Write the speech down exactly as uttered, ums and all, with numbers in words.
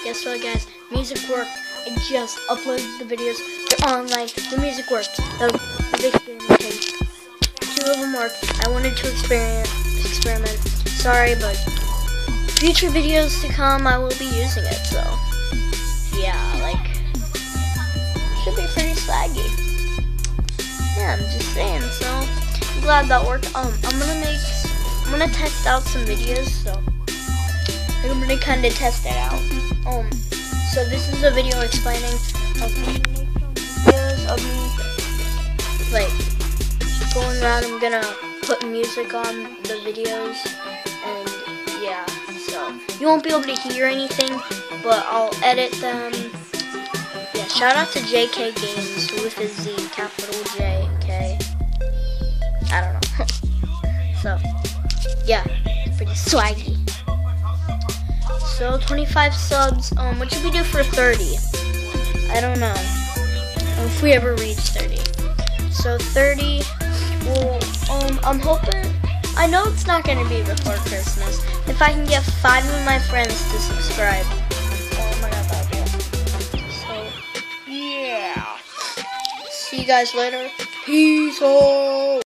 guess what, guys? Music worked. I just uploaded the videos. They're online. The music worked. The, the big thing, okay. Two of them worked. I wanted to experiment. Experiment. Sorry, but future videos to come, I will be using it. So, yeah, like, should be pretty swaggy. Yeah, I'm just saying. So, I'm glad that worked. Um, I'm gonna make. I'm gonna test out some videos. So, I'm gonna kind of test it out. Um. So this is a video explaining of me making videos of me like going around. I'm gonna put music on the videos, and yeah, so you won't be able to hear anything, but I'll edit them. Yeah, shout out to J K Games with a Z, capital J K. I don't know. So yeah, pretty swaggy. So twenty-five subs. Um, what should we do for thirty? I don't know. If we ever reach thirty. So thirty. Well, um, I'm hoping. I know it's not gonna be before Christmas. If I can get five of my friends to subscribe. Oh my God, that'd be awesome. So yeah. See you guys later. Peace out.